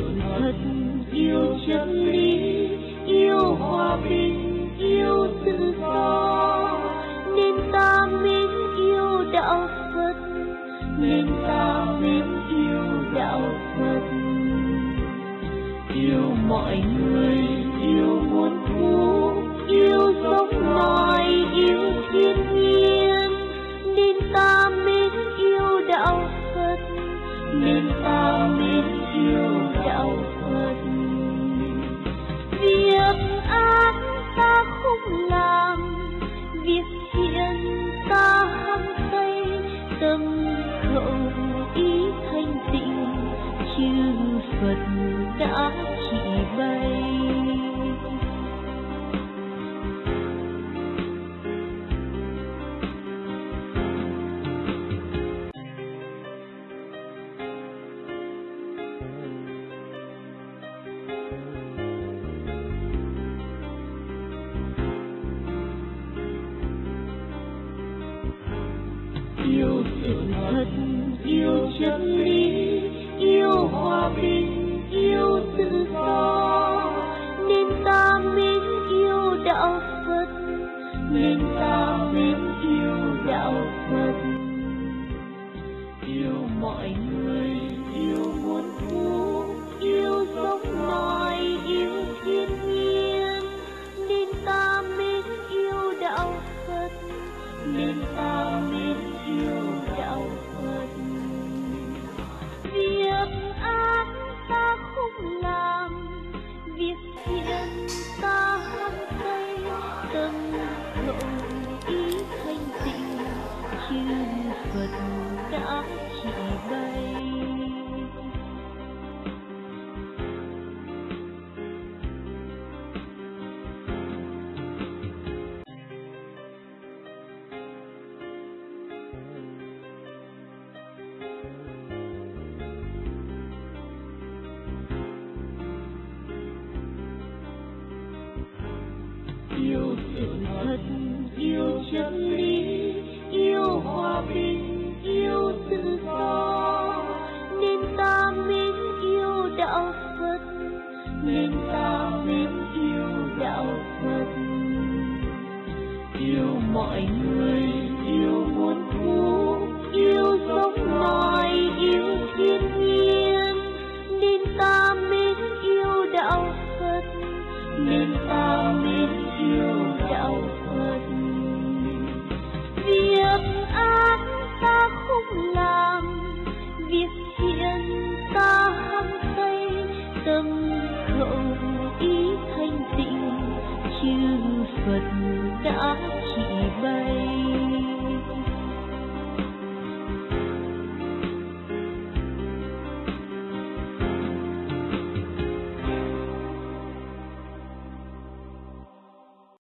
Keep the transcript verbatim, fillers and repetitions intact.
sự thật, yêu chân lý, yêu hòa bình, yêu tự do, nên ta mến yêu đạo Phật, nên ta mến yêu đạo Phật. Yêu mọi người, yêu muôn thu, yêu sống loài, yêu thiên nhiên, nên ta mến yêu đạo Phật, nên ta mến yêu đạo Phật. Việc ác ta không làm, việc thiện ta hăng say, tâm khẩu ý thanh tịnh, chư Phật đã chỉ bày. Yêu sự thật, yêu chân lý, yêu hòa bình, yêu tự do, nên ta mến yêu đạo Phật, nên ta mến yêu đạo Phật. Yêu mọi người, yêu muôn thu, yêu sống loài, yêu thiên nhiên, nên ta mến yêu đạo Phật, nên ta mến yêu đạo Phật. Việc ác ta không làm, việc thiện ta hăng say, tâm khẩu ý thanh tịnh, chư Phật đã chỉ bày. Yêu sự thật, yêu chân lý, yêu hòa bình, yêu tự do, nên ta mến yêu đạo Phật, nên ta mến yêu đạo Phật. Yêu mọi người, yêu muôn thu, yêu sống loài, yêu thiên nhiên, nên ta mến yêu đạo Phật, nên ta mến yêu đạo Phật. Việc ác ta không làm, việc thiện ta hăng say, tâm khẩu ý thanh tịnh, chư Phật đã chỉ bày.